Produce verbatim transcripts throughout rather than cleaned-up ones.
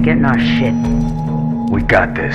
getting our shit. We got this.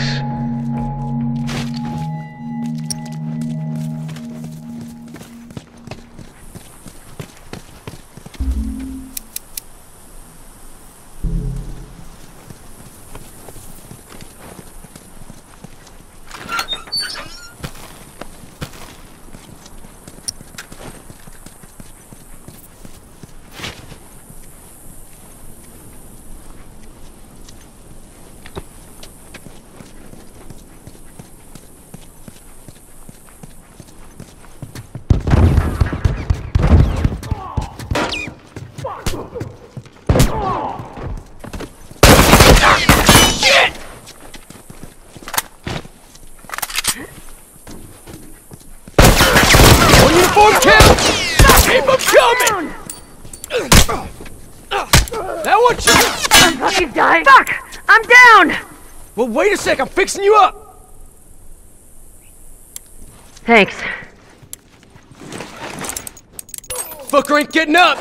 Uniform kill! Keep them coming! That one shot! I'm fucking dying. Fuck! I'm down! Well, wait a sec, I'm fixing you up! Thanks. Fucker ain't getting up!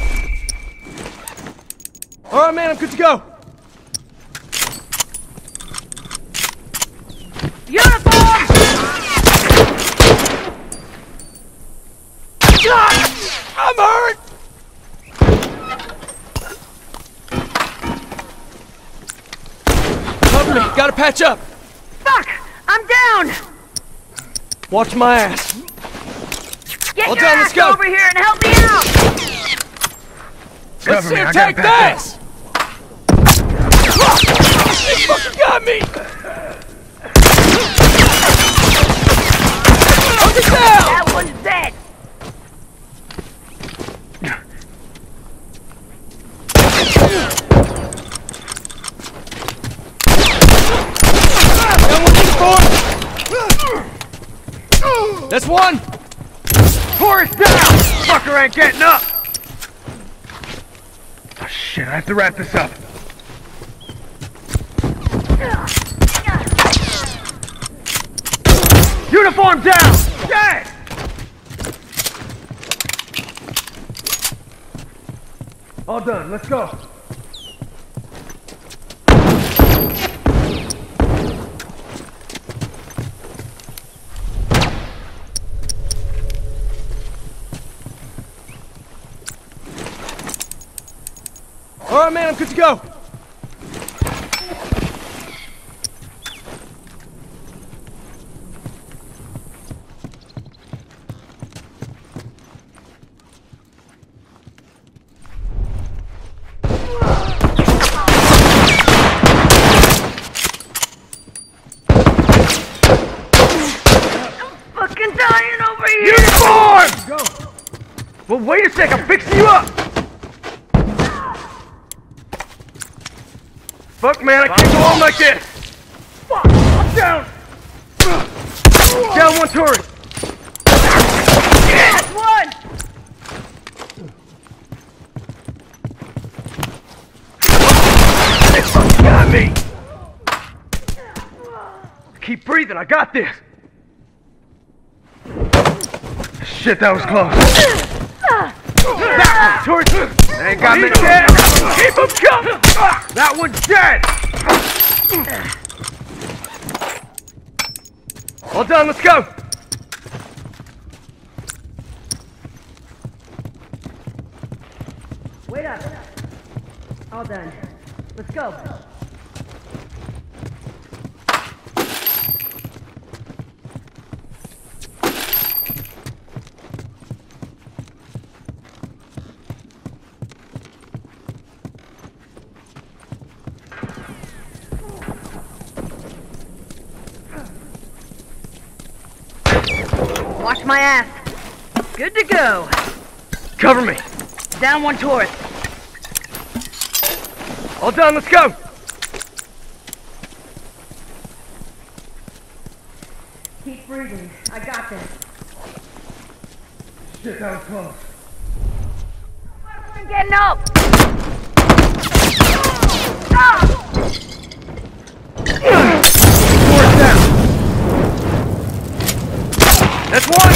Alright, man, I'm good to go. Uniform! I'm hurt! Cover me, gotta patch up. Fuck! I'm down! Watch my ass. Get All your done, ass let's go. over here and help me out! Let's Cover see me, him I take gotta patch this! He fucking got me! Up and down! That one's dead! That's one! Force down! Fucker ain't getting up! Oh shit, I have to wrap this up. Uniform down! Dead! All done, let's go. Alright, man, I'm good to go. Fucking dying over here! Uniform! Go! Well, wait a sec, I'm fixing you up! Fuck, man, I can't go on like this! Fuck! I'm down! Down one turret! That's one! They fucking got me! Keep breathing, I got this! Shit, that was close. That one, turret! They ain't got me dead! Keep them coming! That one's dead! All done, let's go! Wait up. All done. Let's go. Watch my ass. Good to go. Cover me! Down one tourist. All done, let's go! Keep breathing. I got this. Shit, that was close. I'm getting up! Ah! Force down! That's one!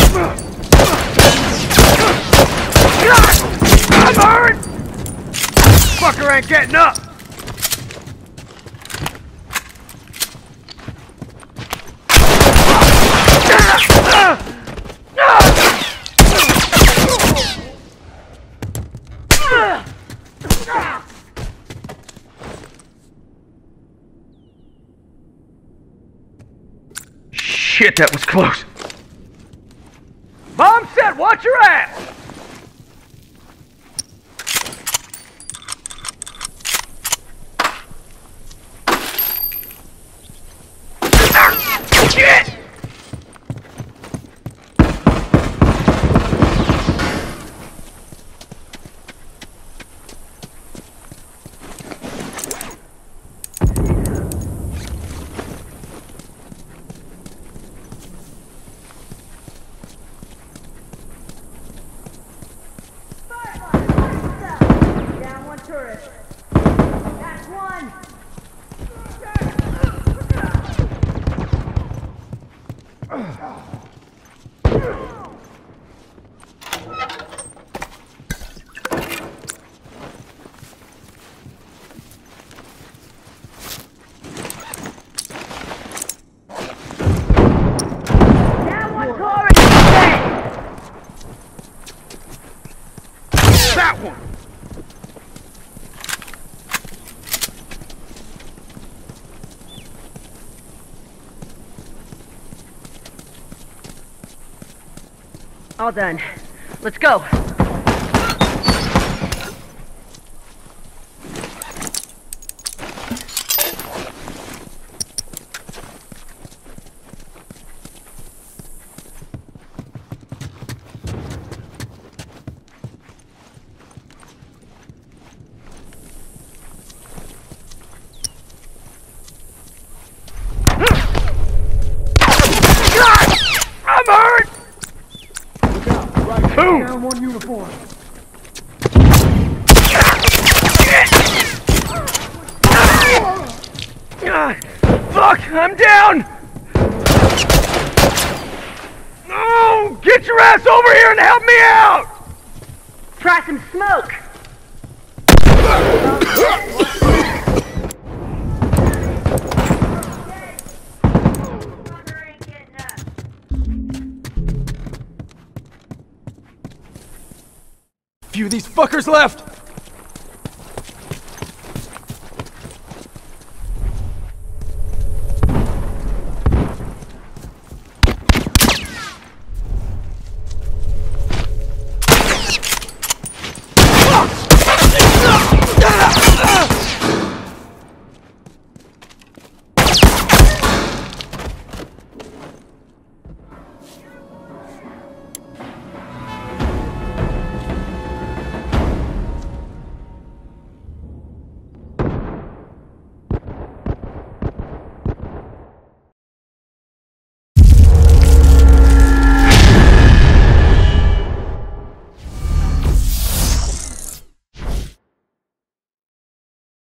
I'm hurt! Fucker ain't getting up! Shit, that was close. Bomb set, watch your ass! Shit! Down one turret. That's one. Down one turret. That one! All done. Let's go. I'm hurt! Boom! Down one uniform. God, fuck, I'm down! Oh, get your ass over here and help me out! Try some smoke. Few of these fuckers left.